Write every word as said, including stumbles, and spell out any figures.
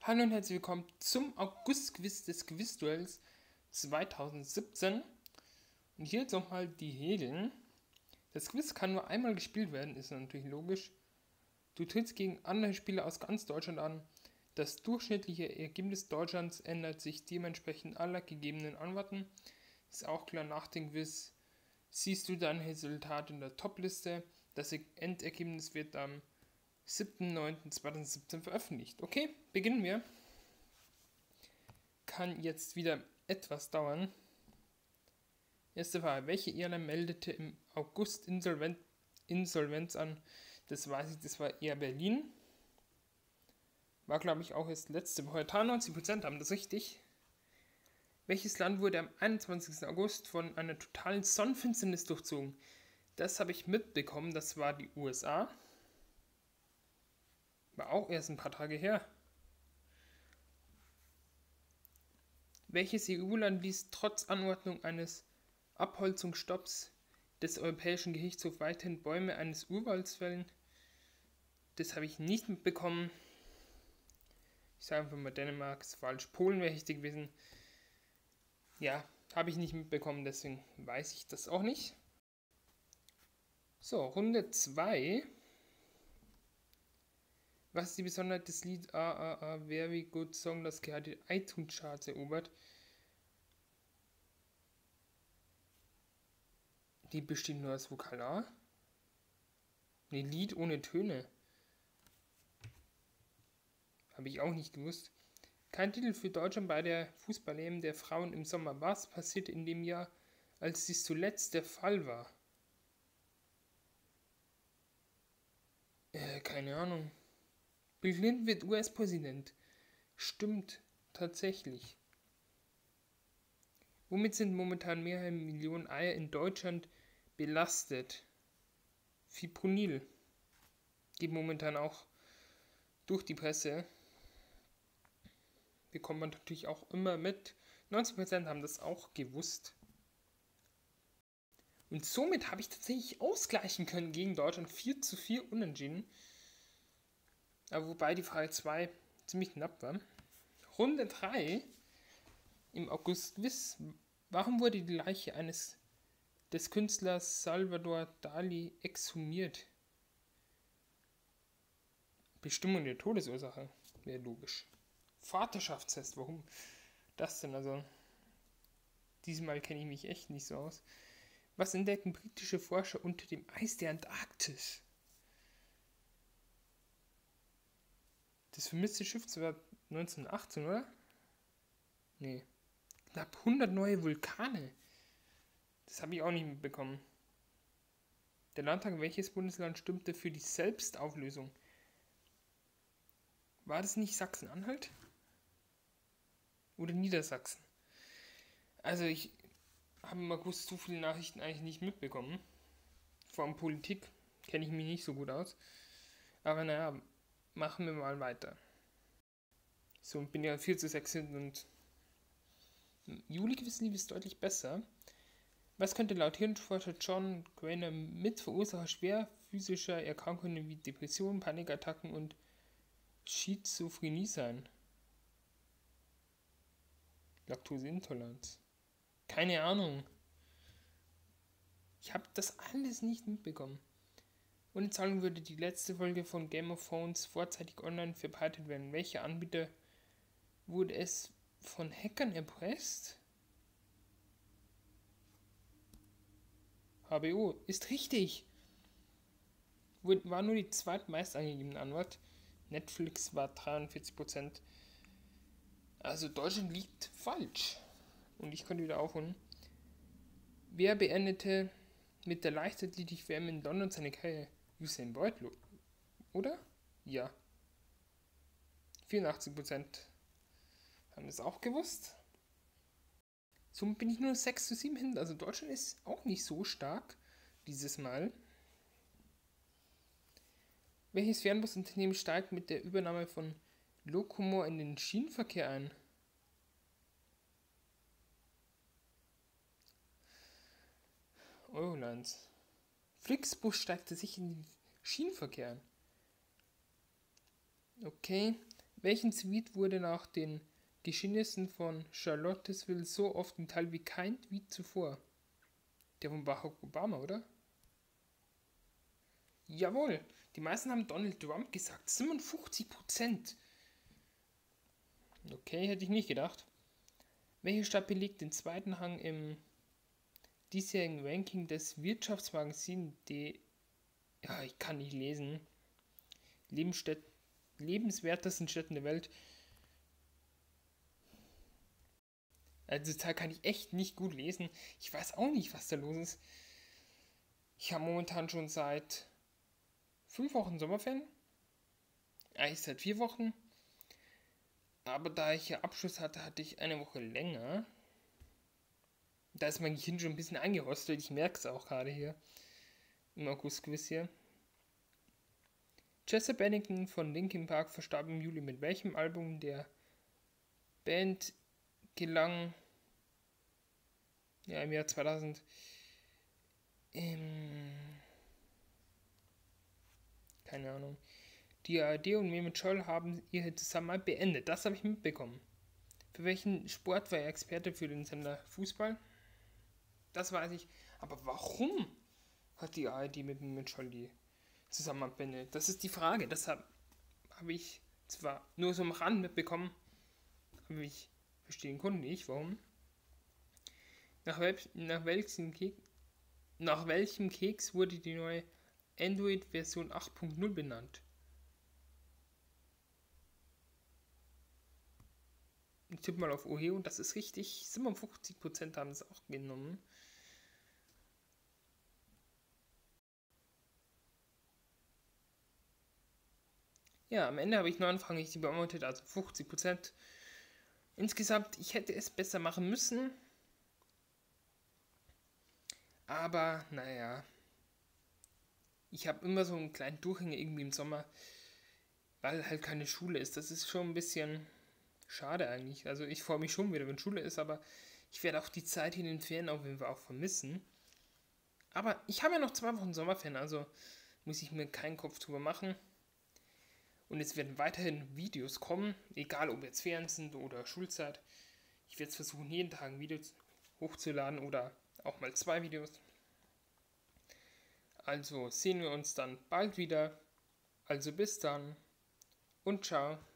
Hallo und herzlich willkommen zum August-Quiz des Quizduells zweitausendsiebzehn. Und hier jetzt nochmal die Regeln. Das Quiz kann nur einmal gespielt werden, ist natürlich logisch. Du trittst gegen andere Spieler aus ganz Deutschland an. Das durchschnittliche Ergebnis Deutschlands ändert sich dementsprechend aller gegebenen Antworten. Ist auch klar, nach dem Quiz siehst du dein Resultat in der Top-Liste. Das Endergebnis wird am siebten neunten zweitausendsiebzehn veröffentlicht. Okay, beginnen wir. Kann jetzt wieder etwas dauern. Erste Frage. Welche Airline meldete im August Insolven Insolvenz an? Das weiß ich, das war Air Berlin. War, glaube ich, auch erst letzte Woche. neunzig Prozent haben das richtig. Welches Land wurde am einundzwanzigsten August von einer totalen Sonnenfinsternis durchzogen? Das habe ich mitbekommen, das war die U S A. War auch erst ein paar Tage her. Welches E U-Land ließ trotz Anordnung eines Abholzungsstopps des Europäischen Gerichtshofs weiterhin Bäume eines Urwalds fällen? Das habe ich nicht mitbekommen. Ich sage einfach mal Dänemark, ist falsch. Polen wäre richtig gewesen. Ja, habe ich nicht mitbekommen, deswegen weiß ich das auch nicht. So, Runde zwei. Was ist die Besonderheit des Lieds A A A Very Good Song, das gerade die iTunes-Charts erobert? Die besteht nur aus Vokal A? Ne, Lied ohne Töne. Habe ich auch nicht gewusst. Kein Titel für Deutschland bei der Fußball-E M der Frauen im Sommer. Was passierte in dem Jahr, als dies zuletzt der Fall war? Äh, keine Ahnung. Bill Clinton wird U S-Präsident. Stimmt, tatsächlich. Womit sind momentan mehrere Millionen Eier in Deutschland belastet? Fipronil. Geht momentan auch durch die Presse. Bekommt man natürlich auch immer mit. neunzig Prozent haben das auch gewusst. Und somit habe ich tatsächlich ausgleichen können gegen Deutschland. vier zu vier unentschieden. Aber wobei die Frage zwei ziemlich knapp war. Runde drei im August-Quiz. Warum wurde die Leiche eines des Künstlers Salvador Dali exhumiert? Bestimmung der Todesursache wäre logisch. Vaterschaftstest, warum das denn? Also, diesmal kenne ich mich echt nicht so aus. Was entdeckten britische Forscher unter dem Eis der Antarktis? Das vermisste Schiff war neunzehnhundertachtzehn, oder? Nee. Knapp hundert neue Vulkane. Das habe ich auch nicht mitbekommen. Der Landtag, welches Bundesland stimmte für die Selbstauflösung? War das nicht Sachsen-Anhalt? Oder Niedersachsen? Also ich habe im August so viele Nachrichten eigentlich nicht mitbekommen. Vor allem Politik kenne ich mich nicht so gut aus. Aber naja, machen wir mal weiter. So, bin ja vier zu sechs hinten und im Juli gewissen ist deutlich besser. Was könnte laut Hirnforscher John Grainer Mitverursacher schwer physischer Erkrankungen wie Depressionen, Panikattacken und Schizophrenie sein? Laktoseintoleranz. Keine Ahnung. Ich habe das alles nicht mitbekommen. Ohne Zahlung würde die letzte Folge von Game of Thrones vorzeitig online verbreitet werden. Welcher Anbieter wurde es von Hackern erpresst? H B O. Ist richtig. War nur die zweitmeist angegebene Antwort. Netflix war dreiundvierzig Prozent. Also Deutschland liegt falsch. Und ich konnte wieder aufholen. Wer beendete mit der Leichtathletik-W M in London seine Karriere? Usain Bolt, oder? Ja. vierundachtzig Prozent haben das auch gewusst. Somit bin ich nur sechs zu sieben hinten. Also Deutschland ist auch nicht so stark dieses Mal. Welches Fernbusunternehmen steigt mit der Übernahme von Locomor in den Schienenverkehr ein? Eurolines. Flixbus steigte sich in den Schienenverkehr ein. Okay. Welchen Tweet wurde nach den Geschehnissen von Charlottesville so oft geteilt wie kein Tweet zuvor? Der von Barack Obama, oder? Jawohl, die meisten haben Donald Trump gesagt. siebenundfünfzig Prozent. Okay, hätte ich nicht gedacht. Welche Stadt belegt den zweiten Rang im diesjährigen Ranking des Wirtschaftsmagazins D... Ja, ich kann nicht lesen. Lebensstädt lebenswertesten Städten der Welt. Also die Zahl kann ich echt nicht gut lesen. Ich weiß auch nicht, was da los ist. Ich habe momentan schon seit fünf Wochen Sommerferien. Eigentlich seit vier Wochen. Aber da ich ja Abschluss hatte, hatte ich eine Woche länger. Da ist mein Gehirn schon ein bisschen eingerostet. Ich merke es auch gerade hier. Im August-Quiz hier. Chester Bennington von Linkin Park verstarb im Juli. Mit welchem Album der Band gelang ja im Jahr zweitausend ähm, keine Ahnung. Die A R D und Mehmet Scholl haben ihre Zusammenarbeit beendet. Das habe ich mitbekommen. Für welchen Sport war er Experte für den Sender Fußball? Das weiß ich. Aber warum hat die A R D mit Mehmet Scholl die Zusammenarbeit beendet? Das ist die Frage. Das habe hab ich zwar nur so am Rand mitbekommen, aber ich verstehe den Kunden nicht. Warum? Nach, wel nach, welchem Keks, nach welchem Keks wurde die neue Android-Version acht Punkt null benannt? Ich tippe mal auf Oreo und das ist richtig. siebenundfünfzig Prozent haben es auch genommen. Ja, am Ende habe ich neunfach die beantwortet, also fünfzig Prozent. Insgesamt, ich hätte es besser machen müssen. Aber, naja. Ich habe immer so einen kleinen Durchhänger irgendwie im Sommer, weil halt keine Schule ist. Das ist schon ein bisschen schade eigentlich. Also ich freue mich schon wieder, wenn Schule ist, aber ich werde auch die Zeit in den Ferien auf jeden Fall auch vermissen. Aber ich habe ja noch zwei Wochen Sommerferien, also muss ich mir keinen Kopf drüber machen. Und es werden weiterhin Videos kommen, egal ob jetzt Ferien sind oder Schulzeit. Ich werde es versuchen, jeden Tag ein Video hochzuladen oder auch mal zwei Videos. Also sehen wir uns dann bald wieder. Also bis dann und ciao.